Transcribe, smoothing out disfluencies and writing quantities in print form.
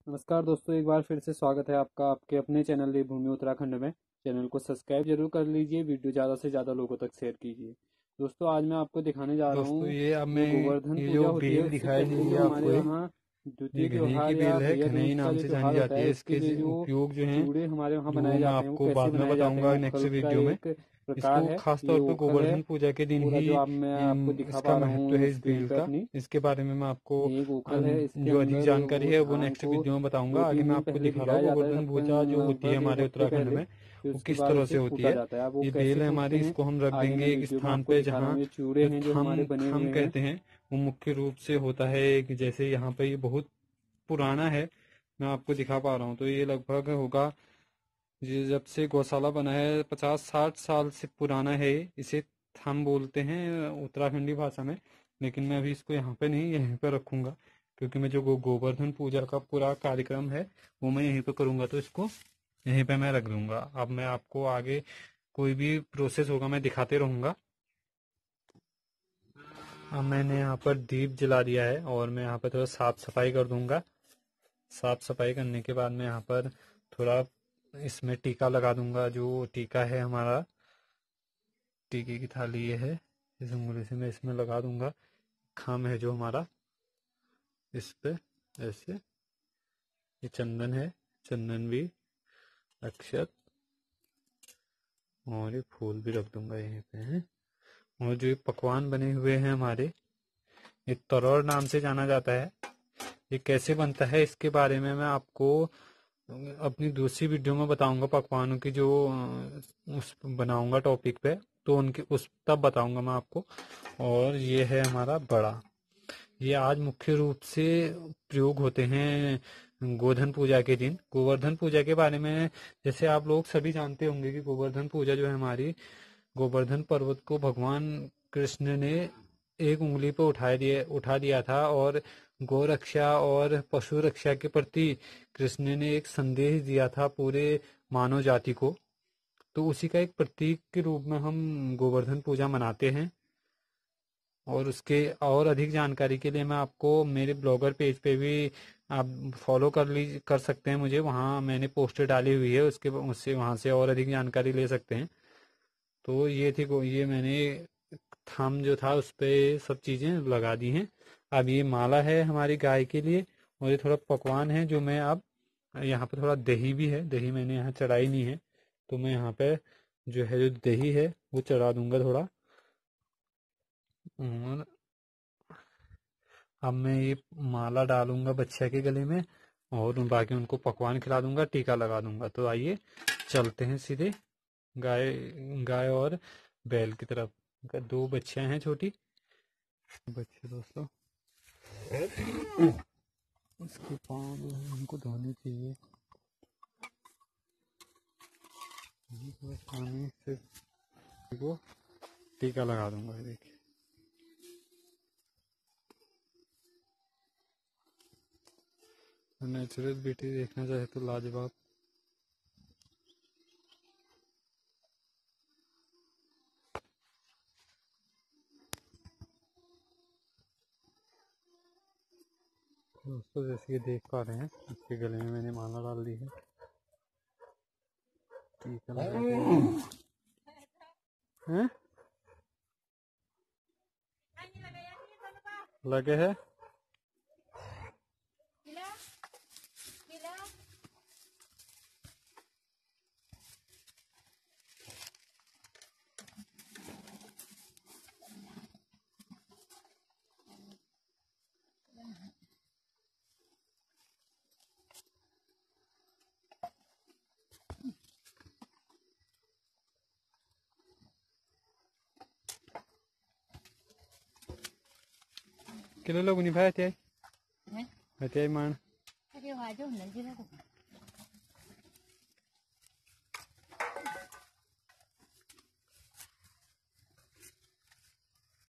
नमस्कार दोस्तों, एक बार फिर से स्वागत है आपका आपके अपने चैनल देवभूमि उत्तराखंड में। चैनल को सब्सक्राइब जरूर कर लीजिए, वीडियो ज़्यादा से ज़्यादा लोगों तक शेयर कीजिए। दोस्तों, आज मैं आपको दिखाने जा रहा दोस्तों हूँ ये अब जो मैं गोवर्धन ये पूजा जो होती है बेल उससे दिखाई पहले दी जो है हमारे आपको, यहाँ ये द्वितीय घनेई की त्योहार या बेल है। भैया घनेई दूज का नाम जो से जानी त्योहार होता जाती है है। उसके इसके लिए जो उपयोग जो हैं चिवड़े हमारे वहाँ वो बनाए मैं जाते हैं वो आपको कैसे बाद में बनाए जाते हैं, बताऊंगा नेक्स्ट उपल का वीडियो में। एक प्रकार इसको है। खास ये तौर पे ओखल है गोवर्धन पूजा के दिन पूरा, ही जो अब मैं आपको दिखा इसका पा रहा महत्व हूँ है इस स्क्रीन बेल पे का। अपनी। इसके बारे में मैं आपको ये एक ओखल है, इसके जो अधिक अंदर जानकारी वो है वो धान नेक्स्ट को वीडियो में दो बताऊंगा। आगे तीन मैं दिन आपको पहले दिखा रहा भिगाया हूँ जाता है, गोवर्धन पूजा जो होती है लगभग एक हमारे हफ्ते उत्तराखंड पहले। में, फिर वो उसके किस बाद तरह उसे से होती कूटा है। जाता है। अब वो ये कैसे बेल है कूटते हमारी, हैं इसको हम रख आगे मैं देंगे एक वीडियो में स्थान आपको पे दिखा रहा जहाँ हूँ। ये चूड़े हैं जो हमारे थम बने थम हुए हैं। कहते हैं। वो मुख्य रूप से होता है कि जैसे यहाँ पे ये बहुत पुराना है, मैं आपको दिखा पा रहा हूँ। तो ये लगभग होगा, ये जब से गौशाला बना है 50-60 साल से पुराना है। इसे थम बोलते हैं उत्तराखंडी भाषा में। लेकिन मैं अभी इसको यहाँ पे नहीं, यहीं पे रखूंगा, क्योंकि मैं जो गोवर्धन पूजा का पूरा कार्यक्रम है वो मैं यहीं पे करूंगा, तो इसको यहीं पे मैं रख दूंगा। अब मैं आपको आगे कोई भी प्रोसेस होगा मैं दिखाते रहूंगा। अब मैंने यहाँ पर दीप जला दिया है और मैं यहाँ पर थोड़ा साफ सफाई कर दूंगा। साफ सफाई करने के बाद मैं यहाँ पर थोड़ा इसमें टीका लगा दूंगा। जो टीका है हमारा, टीके की थाली ये है, इस उंगली से मैं इसमें लगा दूंगा। खाम है जो हमारा, इस पे ऐसे। ये चंदन है, चंदन भी, अक्षत, और ये फूल भी रख दूंगा यहीं पे है। और जो ये पकवान बने हुए हैं हमारे, ये तरोर नाम से जाना जाता है। ये कैसे बनता है इसके बारे में मैं आपको अपनी दूसरी वीडियो में बताऊंगा। पकवानों की जो उस बनाऊंगा टॉपिक पे, तो उनके उस तब बताऊंगा मैं आपको। और ये है हमारा बड़ा, ये आज मुख्य रूप से प्रयोग होते हैं गोवर्धन पूजा के दिन। गोवर्धन पूजा के बारे में जैसे आप लोग सभी जानते होंगे कि गोवर्धन पूजा जो है हमारी, गोवर्धन पर्वत को भगवान कृष्ण ने एक उंगली पर उठा दिया था, और गौ रक्षा और पशु रक्षा के प्रति कृष्ण ने एक संदेश दिया था पूरे मानव जाति को। तो उसी का एक प्रतीक के रूप में हम गोवर्धन पूजा मनाते हैं। और उसके और अधिक जानकारी के लिए मैं आपको मेरे ब्लॉगर पेज पे भी आप फॉलो कर सकते हैं मुझे। वहाँ मैंने पोस्टर डाली हुई है, उसके उससे वहाँ से और अधिक जानकारी ले सकते हैं। तो ये थी ये मैंने थंब जो था उस पे सब चीज़ें लगा दी हैं। अब ये माला है हमारी गाय के लिए, और ये थोड़ा पकवान है जो मैं अब यहाँ पे, थोड़ा दही भी है, दही मैंने यहाँ चढ़ाई नहीं है, तो मैं यहाँ पे जो है जो दही है वो चढ़ा दूंगा थोड़ा। और अब मैं ये माला डालूंगा बच्चे के गले में, और बाकी उनको पकवान खिला दूंगा, टीका लगा दूंगा। तो आइए चलते हैं सीधे गाय गाय और बैल की तरफ। दो बच्चियां हैं छोटी बच्चे दोस्तों। उसके पाँव जो है उनको धोने चाहिए। पानी से वो टीका लगा दूंगा। देखिए, नेचुरल ब्यूटी देखना चाहे तो लाजवाब। दोस्तों जैसे कि देख पा रहे हैं, इसके गले में मैंने माला डाल दी है, टीका लगा दिया है। लगे है। किलो लोग निभाए थे मान।